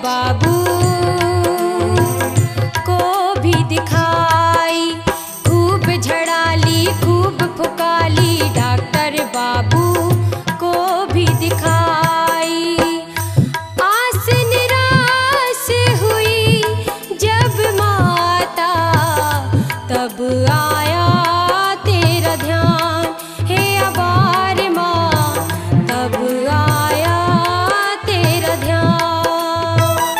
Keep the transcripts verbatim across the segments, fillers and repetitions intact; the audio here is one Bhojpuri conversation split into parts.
बाबू को भी दिखाई। खूब झड़ाली खूब फुकाली डॉक्टर बाबू को भी दिखाई। आस निराश हुई जब माता तब आया तेरा ध्यान। हे अबार माँ तब आया तेरा ध्यान।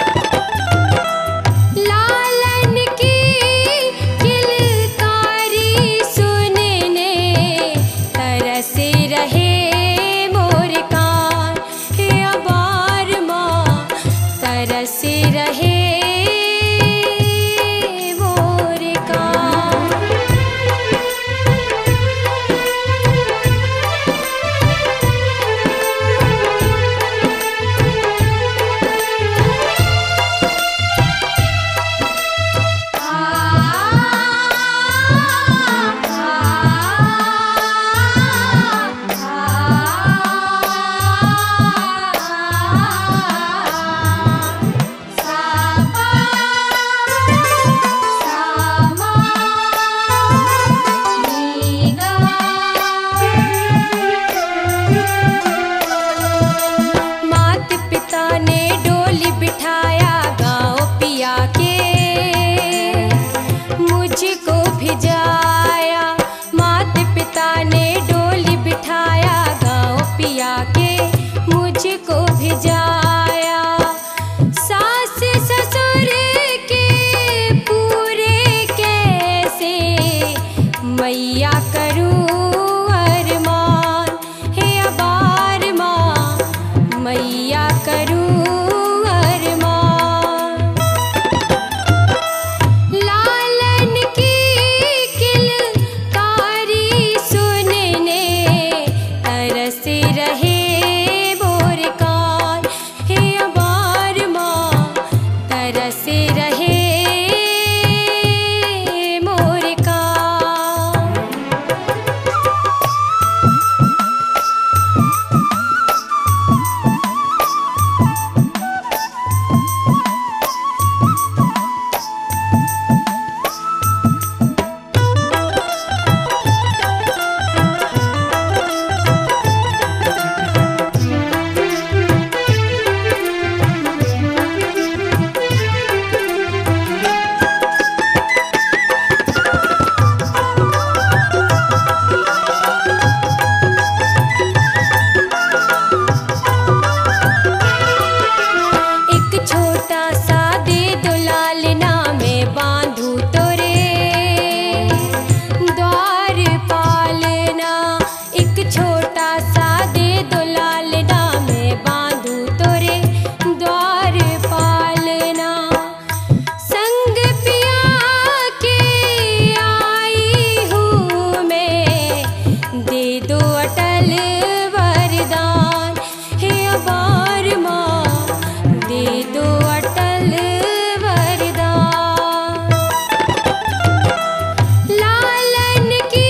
लालन की किलकारी सुनने तरस रहे मोर कान। हे अबार माँ तरस रहे मोर कान। मात पिता ने डोली बिठाया गाँव पिया के मुझको भिजाया। मात पिता ने डोली बिठाया गाँव पिया के मुझको भिजाया। सास ससुर के पूरे कैसे मैया करूं अरमान। हे अबार माँ मैया करूं अरमान। लालन की किलकारी सुनने तरस रहे मोर कान। हे अबार माँ तरस रहे मोर कान। एक छोटा सा दे दो लालना मैं बांधू तोरे द्वार पालना। एक छोटा सा दे दो लालना मैं बांधू तोरे द्वार पालना। संग पिया के आई हूँ मैं दे दो अटल वरदान। हे अबार माँ दे दो अटल वरदान। लालन की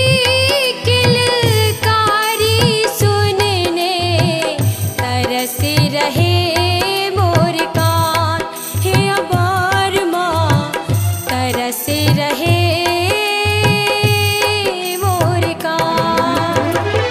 किलकारी सुनने तरस रहे मोर कान। हे अबार माँ तरस रहे मोर कान।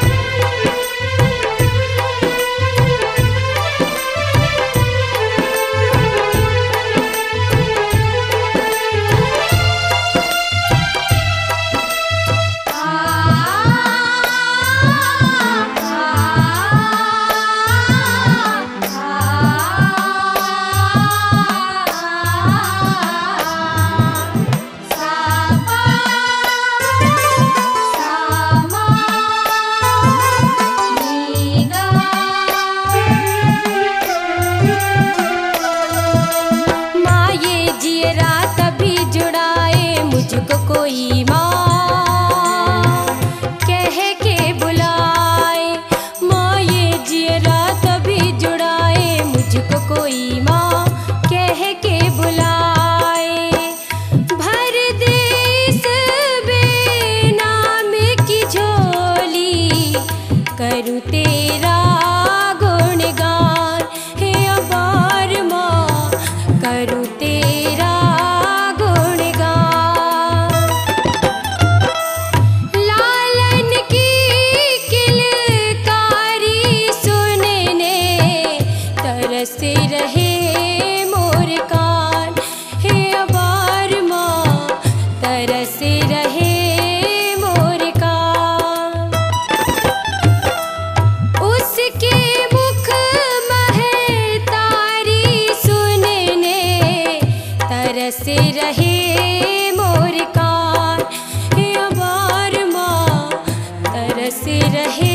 माँ ये जियरा तभी जुड़ाए मुझको कोई माँ कह के बुलाए। माँ ये जियरा तभी जुड़ाए मुझको कोई माँ कह के बुलाए। भर दे इस बेनाम की झोली करूँ तेरा गुणगान। हे अबार माँ तरस रहे मोर कान। उसके मुख महतारी सुनने तरस रहे मोर कान। हे अबार माँ तरस रहे